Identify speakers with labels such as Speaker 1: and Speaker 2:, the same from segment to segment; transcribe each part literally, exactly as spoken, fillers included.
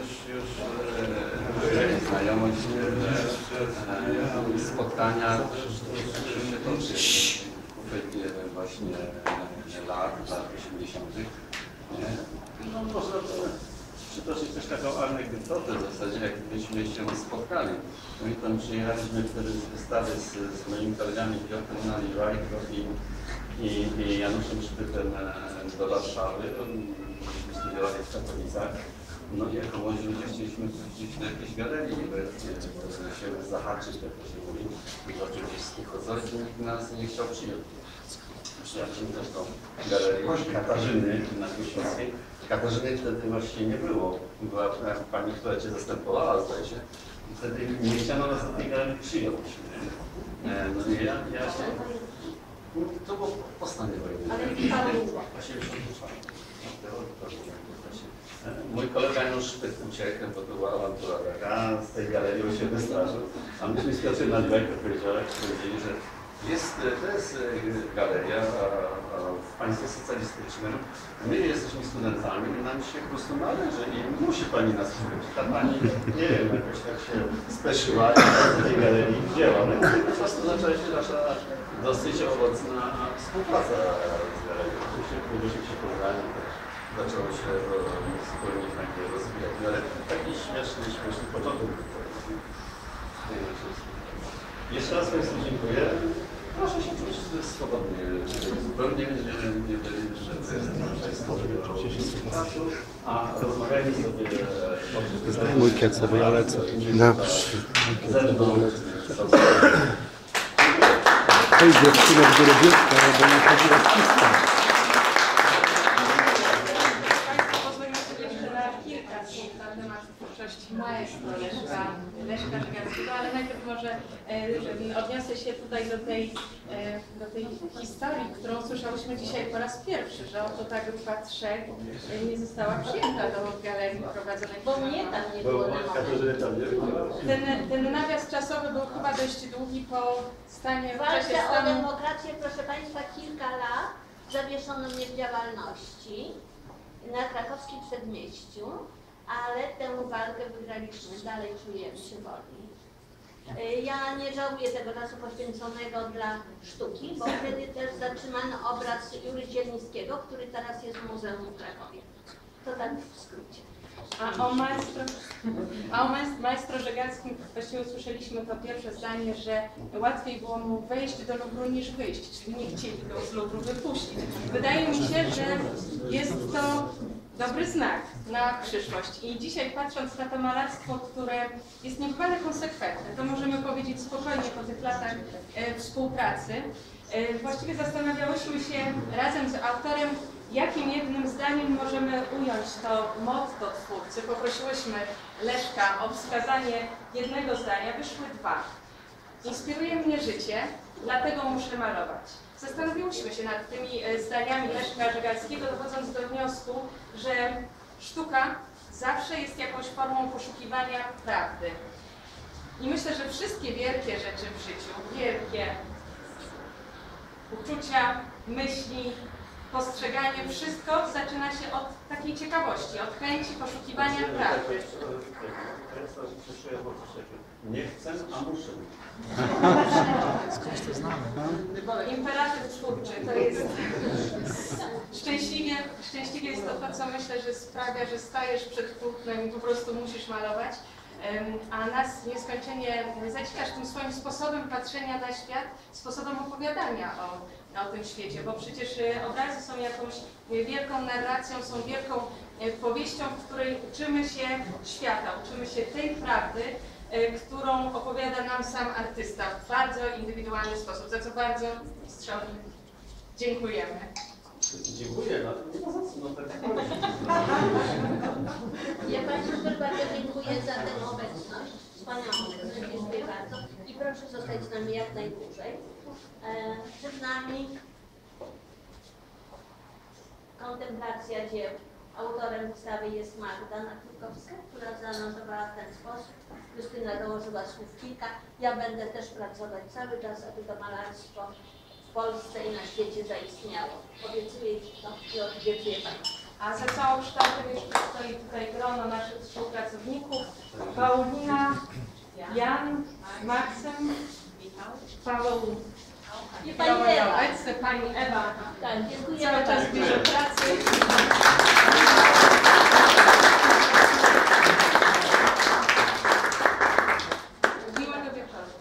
Speaker 1: już e, znajomość, e, spotkania się toczy w właśnie lat, lat osiemdziesiątych. No można przytoczyć też taką anegdotę w zasadzie, jak myśmy się spotkali. My tam przyjechaliśmy wtedy z wystawy z, z moimi kolegami Piotrem Naliwajko i, i, i Januszem Szpytem do Warszawy. Myśmy studiowali w Katowicach. No i jako młodzi ludzie chcieliśmy gdzieś do jakiejś galerii, żeby się zahaczyć, jak to się mówi, i zacząć gdzieś z tych odzorych, i nikt nas nie chciał przyjąć. Przyjaciółmi też tą galerię Katarzyny na Kruszewskiej. Katarzyny wtedy właściwie nie było. Była pani, która cię zastępowała, zdaje się. I wtedy nie chciano nas do tej galerii przyjąć. No i ja, ja się... To było po stanie wojennym. osiemdziesiąt cztery. Mój kolega Janusz Szpyt uciekł, bo to była awantura taka, z tej galerii się wystraszył. A myśmy z Piotrem Naliwajko powiedzieli, że jest, to jest galeria a, a w państwie socjalistycznym. My jesteśmy studentami i nam się po prostu należy i musi pani nas przyjąć. Ta pani, nie wiem, jakoś tak się speszyła i do tej galerii wzięła. No i po prostu zaczęła się nasza dosyć owocna współpraca z galerią. Myśmy się poznali, zaczęło się wspólnie takie rozwijać. No, ale taki śmieszny, śmieszny początek. Jeszcze raz Państwu dziękuję. Proszę się czuć swobodnie. Zupełnie nie byli, że to jest czasu, a rozmawiajmy sobie o
Speaker 2: mój kiec sobie, ja lecę. Dobrze. Hej, dziewczyna w Gorobiewka, bo nie chodzi o wciska.
Speaker 3: Maestro Leszka, Leszka Żegackiego, ale najpierw może e, odniosę się tutaj do tej, e, do tej historii, którą słyszałyśmy dzisiaj po raz pierwszy, że oto ta grupa trzech e, nie została przyjęta do galerii prowadzonej.
Speaker 4: Bo mnie tam nie było na moment.
Speaker 3: Ten, ten nawias czasowy był chyba dość długi po stanie w czasie
Speaker 4: Walczę
Speaker 3: stanu.
Speaker 4: o demokrację, proszę Państwa, kilka lat zawieszono mnie w działalności na krakowskim Przedmieściu. Ale tę walkę wygraliśmy, dalej czujemy się wolni. Ja nie żałuję tego czasu poświęconego dla sztuki, bo wtedy też zatrzymano obraz Jury Zielińskiego, który teraz jest w Muzeum w Krakowie. To tak w skrócie.
Speaker 3: A o maestro, a o maestro Żegackim właściwie usłyszeliśmy to pierwsze zdanie, że łatwiej było mu wejść do Luwru niż wyjść, czyli nie chcieli go z Luwru wypuścić. Wydaje mi się, że jest to dobry znak na przyszłość. I dzisiaj patrząc na to malarstwo, które jest niebywale konsekwentne, to możemy powiedzieć spokojnie po tych latach e, współpracy, e, właściwie zastanawiałyśmy się razem z autorem, jakim jednym zdaniem możemy ująć to motto twórcy. Poprosiłyśmy Leszka o wskazanie jednego zdania, wyszły dwa. Inspiruje mnie życie, dlatego muszę malować. Zastanowiłyśmy się nad tymi zdaniami Leszka Żegackiego, dochodząc do wniosku, że sztuka zawsze jest jakąś formą poszukiwania prawdy. I myślę, że wszystkie wielkie rzeczy w życiu, wielkie uczucia, myśli, postrzeganie, wszystko zaczyna się od takiej ciekawości, od chęci poszukiwania prawdy.
Speaker 1: Nie chcę, a muszę.
Speaker 2: Skąd to znamy?
Speaker 3: Imperatyw twórczy to jest szczęśliwie, szczęśliwie jest to, to, co myślę, że sprawia, że stajesz przed płótnem i po prostu musisz malować, a nas nieskończenie zaciekasz tym swoim sposobem patrzenia na świat, sposobem opowiadania o, o tym świecie, bo przecież obrazy są jakąś wielką narracją, są wielką powieścią, w której uczymy się świata, uczymy się tej prawdy, którą opowiada nam sam artysta w bardzo indywidualny sposób, za co bardzo mistrzowi dziękujemy.
Speaker 1: Dziękuję, no nie ma za co, no tak.
Speaker 4: Ja Państwu też bardzo dziękuję za tę obecność, wspaniałą obecność, dziękuję bardzo i proszę zostać z nami jak najdłużej. E, przed nami kontemplacja dzieł. Autorem wystawy jest Magda Natykowska, która zanotowała w ten sposób. Justyna dołożyła słów kilka. Ja będę też pracować cały czas, aby to malarstwo w Polsce i na świecie zaistniało. Obiecuję to i obiecuję Państwu.
Speaker 3: A za całą kształtem jeszcze stoi tutaj grono naszych współpracowników. Paulina, Jan, Maksym, Paweł
Speaker 4: I pani Ewa.
Speaker 3: obecny, pani Ewa.
Speaker 4: Tak, dziękuję
Speaker 3: Cały czas
Speaker 4: bardzo.
Speaker 3: bierze pracy. Miłego wieczoru.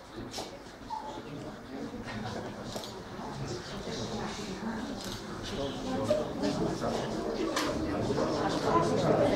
Speaker 4: Dziękuję.